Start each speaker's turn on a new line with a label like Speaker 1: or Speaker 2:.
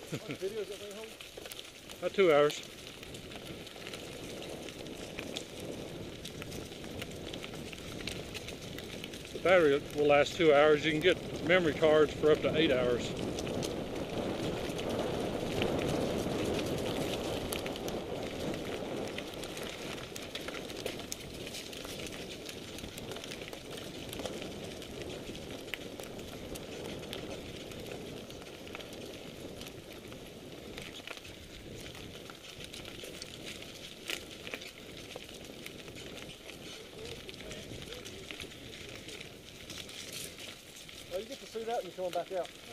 Speaker 1: What video is that thing hold?
Speaker 2: About 2 hours. The battery will last 2 hours. You can get memory cards for up to 8 hours.
Speaker 1: Well, you get to see that and you're coming back out.